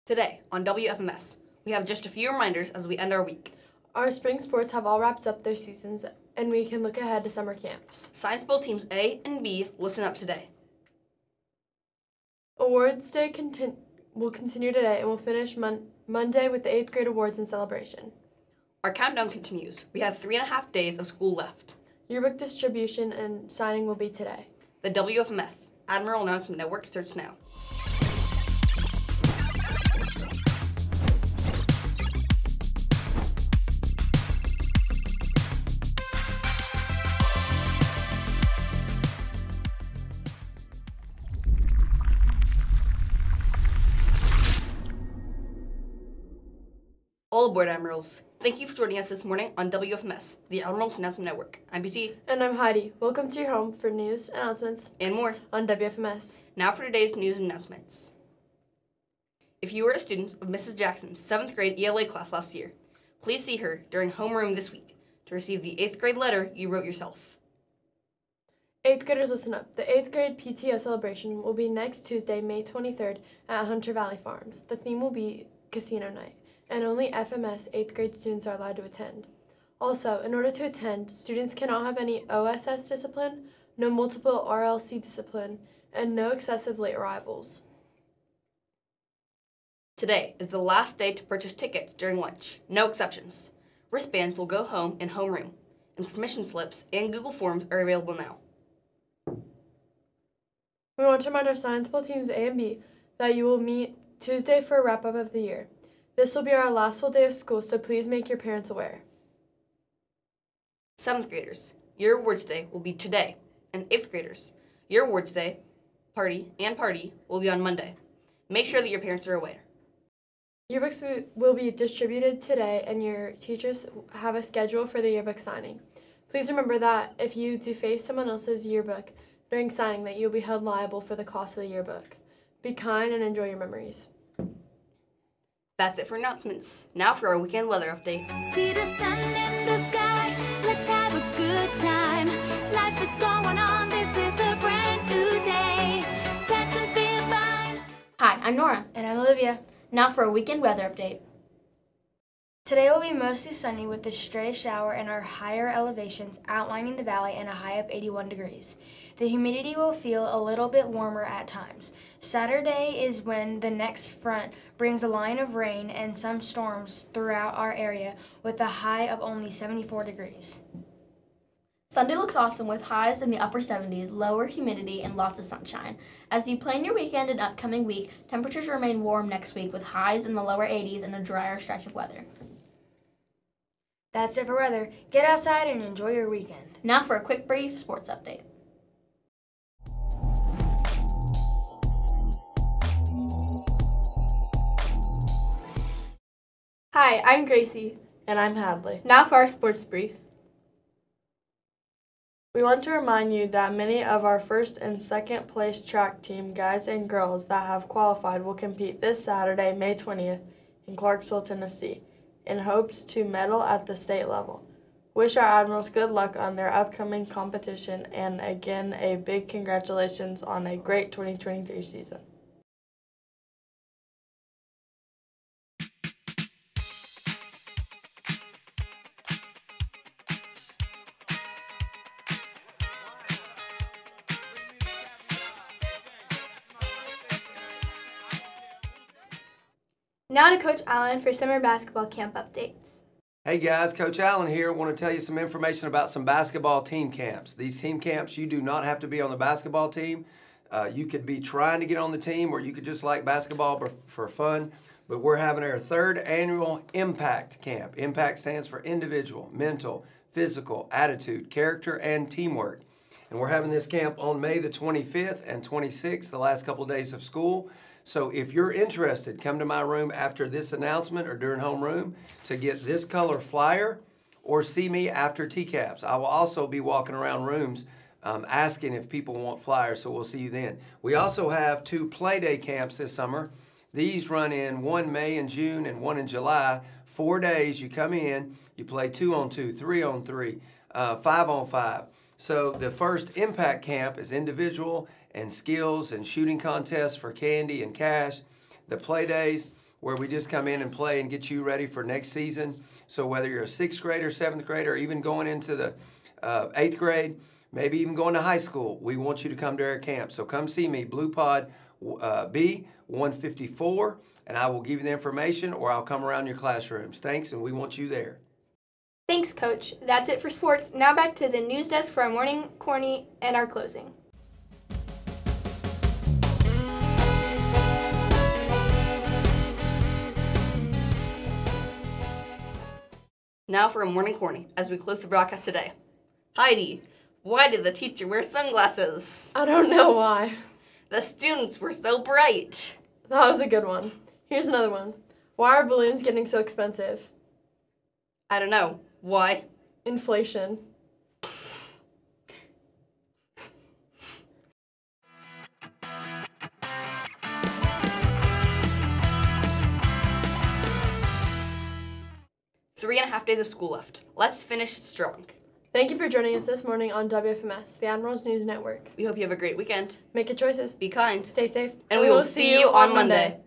Today on WFMS, we have just a few reminders as we end our week. Our spring sports have all wrapped up their seasons, and we can look ahead to summer camps. Science Bowl teams A and B listen up today. Awards Day will continue today and will finish Monday with the 8th grade awards and celebration. Our countdown continues. We have 3.5 days of school left. Yearbook distribution and signing will be today. The WFMS Admiral Announcement Network starts now. All aboard, Admirals. Thank you for joining us this morning on WFMS, the Admirals Announcement Network. I'm BT. And I'm Heidi. Welcome to your home for news, announcements, and more on WFMS. Now for today's news and announcements. If you were a student of Mrs. Jackson's 7th grade ELA class last year, please see her during homeroom this week to receive the 8th grade letter you wrote yourself. 8th graders, listen up. The 8th grade PTO celebration will be next Tuesday, May 23rd at Hunter Valley Farms. The theme will be Casino Night, and only FMS 8th grade students are allowed to attend. Also, in order to attend, students cannot have any OSS discipline, no multiple RLC discipline, and no excessive late arrivals. Today is the last day to purchase tickets during lunch. No exceptions. Wristbands will go home in homeroom, and permission slips and Google Forms are available now. We want to remind our Science Bowl teams A and B that you will meet Tuesday for a wrap-up of the year. This will be our last full day of school, so please make your parents aware. 7th graders, your awards day will be today, and 8th graders, your awards day, party will be on Monday. Make sure that your parents are aware. Yearbooks will be distributed today, and your teachers have a schedule for the yearbook signing. Please remember that if you deface someone else's yearbook during signing, that you'll be held liable for the cost of the yearbook. Be kind and enjoy your memories. That's it for announcements. Now for our weekend weather update. See the sun in the sky, let's have a good time. Life is going on, this is a brand new day. Dance and feel fine. Hi, I'm Nora. And I'm Olivia. Now for a weekend weather update. Today will be mostly sunny with a stray shower in our higher elevations outlining the valley and a high of 81 degrees. The humidity will feel a little bit warmer at times. Saturday is when the next front brings a line of rain and some storms throughout our area with a high of only 74 degrees. Sunday looks awesome with highs in the upper 70s, lower humidity, and lots of sunshine. As you plan your weekend and upcoming week, temperatures remain warm next week with highs in the lower 80s and a drier stretch of weather. That's it for weather. Get outside and enjoy your weekend. Now for a quick brief sports update. Hi, I'm Gracie. And I'm Hadley. Now for our sports brief. We want to remind you that many of our first and second place track team guys and girls that have qualified will compete this Saturday, May 20th in Clarksville, Tennessee, in hopes to medal at the state level. Wish our Admirals good luck on their upcoming competition, and again, a big congratulations on a great 2023 season. Now to Coach Allen for summer basketball camp updates. Hey guys, Coach Allen here. I want to tell you some information about some basketball team camps. These team camps, you do not have to be on the basketball team. You could be trying to get on the team, or you could just like basketball for fun. But we're having our 3rd annual Impact Camp. Impact stands for individual, mental, physical, attitude, character, and teamwork. And we're having this camp on May the 25th and 26th, the last couple of days of school. So if you're interested, come to my room after this announcement or during homeroom to get this color flyer, or see me after TCAPS. I will also be walking around rooms asking if people want flyers, so we'll see you then. We also have 2 play day camps this summer. These run in one May and June and one in July. 4 days, you come in, you play 2-on-2, 3-on-3, 5-on-5. So the first Impact Camp is individual and skills and shooting contests for candy and cash. The play days where we just come in and play and get you ready for next season. So whether you're a 6th grader, 7th grader, or even going into the 8th grade, maybe even going to high school, we want you to come to our camp. So come see me, Blue Pod B 154, and I will give you the information, or I'll come around your classrooms. Thanks, and we want you there. Thanks, Coach. That's it for sports. Now back to the news desk for our morning corny and our closing. Now for a morning corny as we close the broadcast today. Heidi, why did the teacher wear sunglasses? I don't know why. The students were so bright. That was a good one. Here's another one. Why are balloons getting so expensive? I don't know. Why? Inflation. Three and a half days of school left. Let's finish strong. Thank you for joining us this morning on WFMS, the Admirals News Network. We hope you have a great weekend. Make good choices. Be kind. Stay safe. And we will see you on Monday.